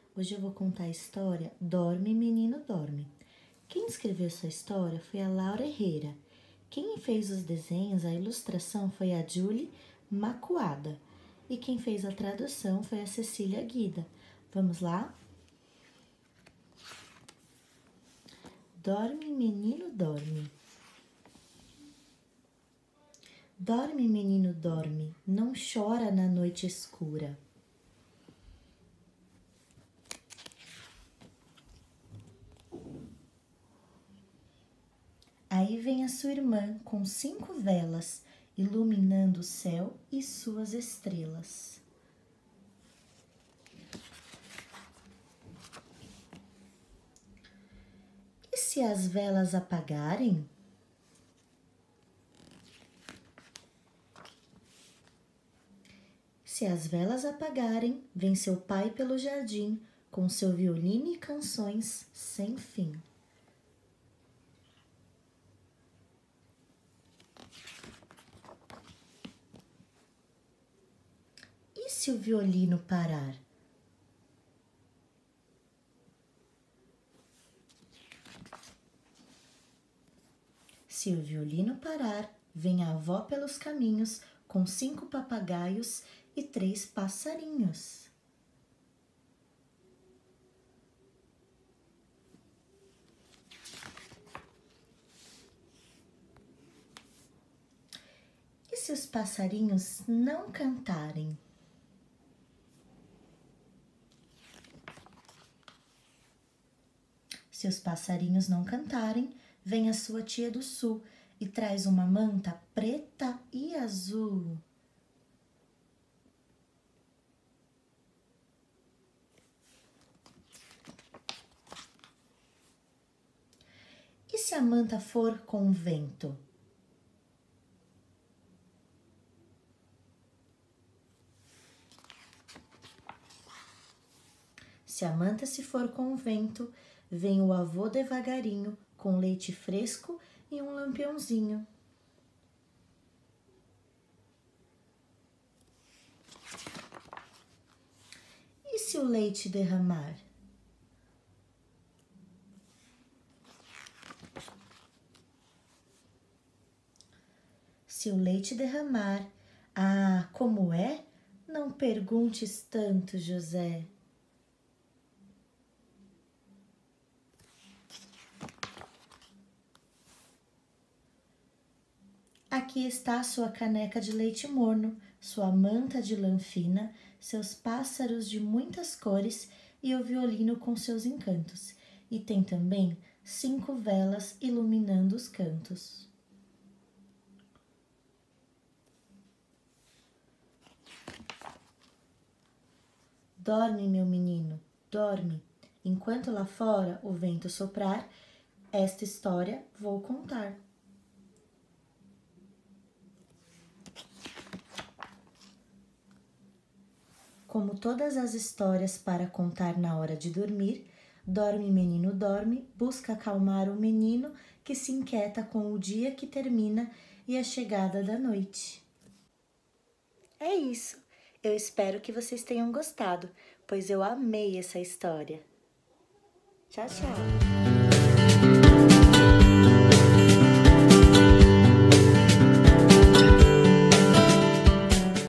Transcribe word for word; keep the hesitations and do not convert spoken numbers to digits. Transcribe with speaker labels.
Speaker 1: Hoje eu vou contar a história Dorme, Menino, Dorme. Quem escreveu essa história foi a Laura Herrera. Quem fez os desenhos, a ilustração, foi a Julie Macuada. E quem fez a tradução foi a Cecília Guida. Vamos lá? Dorme, menino, dorme. Dorme, menino, dorme, não chora na noite escura. Aí vem a sua irmã com cinco velas, iluminando o céu e suas estrelas. E se as velas apagarem? Se as velas apagarem, vem seu pai pelo jardim, com seu violino e canções sem fim. E se o violino parar? Se o violino parar, vem a avó pelos caminhos, com cinco papagaios e três passarinhos. E se os passarinhos não cantarem? Se os passarinhos não cantarem, vem a sua tia do sul e traz uma manta preta e azul. E se a manta for com vento? Se a manta se for com vento, vem o avô devagarinho, com leite fresco e um lampiãozinho. E se o leite derramar? Se o leite derramar, ah, como é? Não perguntes tanto, José. Aqui está sua caneca de leite morno, sua manta de lã fina, seus pássaros de muitas cores e o violino com seus encantos. E tem também cinco velas iluminando os cantos. Dorme, meu menino, dorme. Enquanto lá fora o vento soprar, esta história vou contar. Como todas as histórias para contar na hora de dormir, Dorme, menino, dorme, busca acalmar o menino que se inquieta com o dia que termina e a chegada da noite. É isso. Eu espero que vocês tenham gostado, pois eu amei essa história. Tchau, tchau!